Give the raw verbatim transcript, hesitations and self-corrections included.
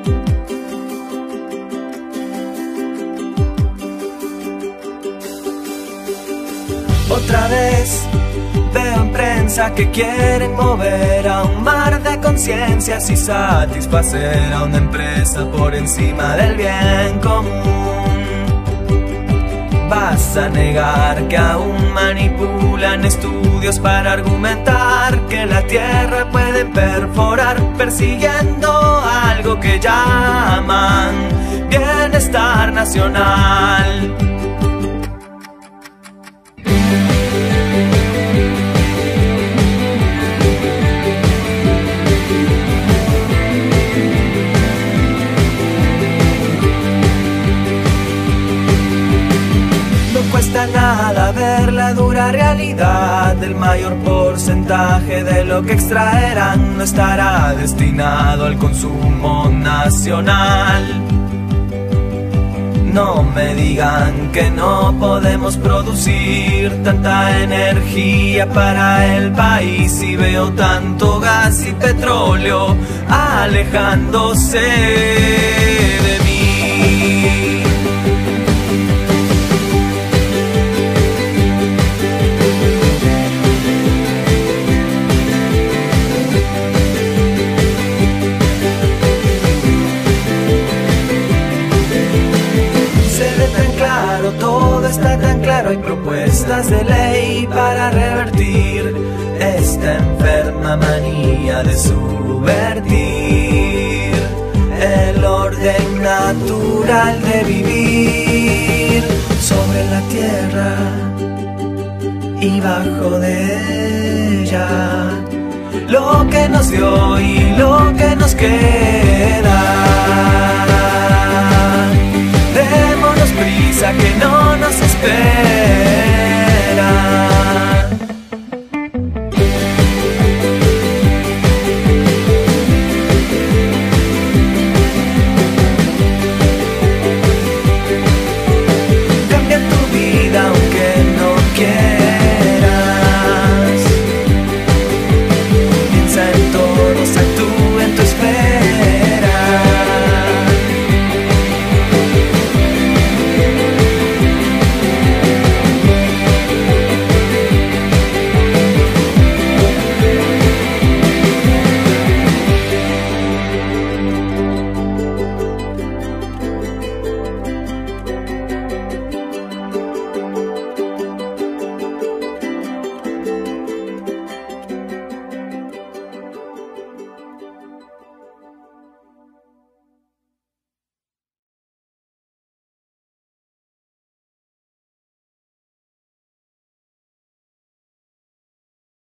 Otra vez veo en prensa que quieren mover a un mar de conciencias y satisfacer a una empresa por encima del bien común. ¿Vas a negar que aún manipulan estudios para argumentar que la tierra puede perforar persiguiendo algo que llaman bienestar nacional? No cuesta nada ver la dura realidad. El mayor porcentaje de lo que extraerán no estará destinado al consumo nacional. No me digan que no podemos producir tanta energía para el país y veo tanto gas y petróleo alejándose de mí. Todo está tan claro, hay propuestas de ley para revertir esta enferma manía de subvertir el orden natural de vivir sobre la tierra y bajo de ella, lo que nos dio y lo que nos queda.